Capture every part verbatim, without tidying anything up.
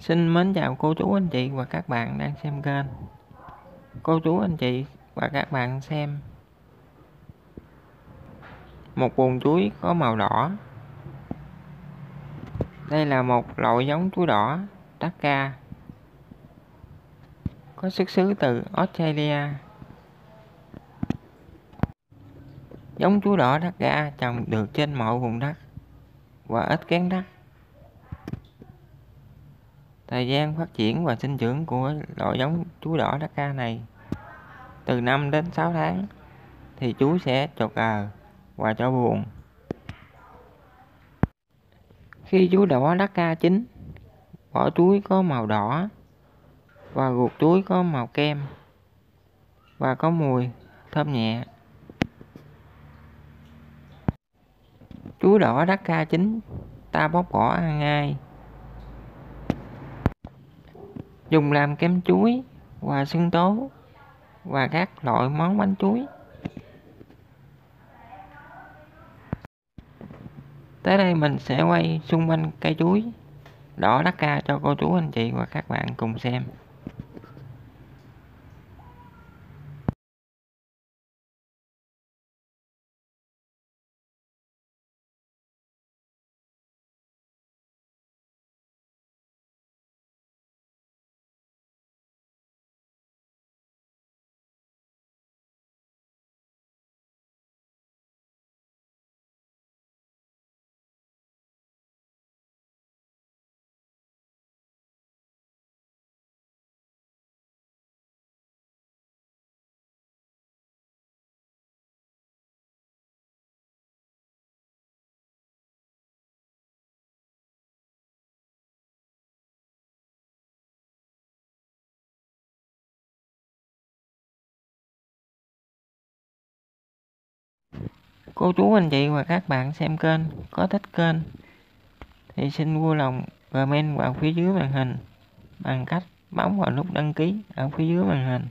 Xin mến chào cô chú anh chị và các bạn đang xem kênh. Cô chú anh chị và các bạn xem một buồng chuối có màu đỏ. Đây là một loại giống chuối đỏ Dhaka, có xuất xứ từ Australia. Giống chuối đỏ Dhaka trồng được trên mọi vùng đất và ít kén đất. Thời gian phát triển và sinh trưởng của loại giống chuối đỏ Dhaka này từ năm đến sáu tháng thì chuối sẽ chột cờ và cho buồng. Khi chuối đỏ Dhaka chín, vỏ chuối có màu đỏ và ruột chuối có màu kem và có mùi thơm nhẹ. Chuối đỏ Dhaka chín ta bóc vỏ ăn ngay, dùng làm kem chuối và sưng tố và các loại món bánh chuối. Tới đây mình sẽ quay xung quanh cây chuối đỏ Dhaka cho cô chú anh chị và các bạn cùng xem. Cô chú anh chị và các bạn xem kênh có thích kênh thì xin vui lòng comment vào phía dưới màn hình bằng cách bấm vào nút đăng ký ở phía dưới màn hình,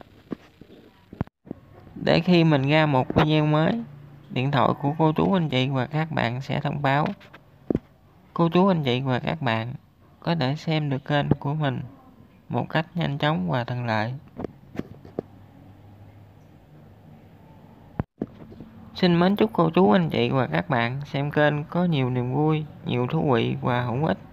để khi mình ra một video mới, điện thoại của cô chú anh chị và các bạn sẽ thông báo. Cô chú anh chị và các bạn có thể xem được kênh của mình một cách nhanh chóng và thuận lợi. Xin mến chúc cô chú anh chị và các bạn xem kênh có nhiều niềm vui, nhiều thú vị và hữu ích.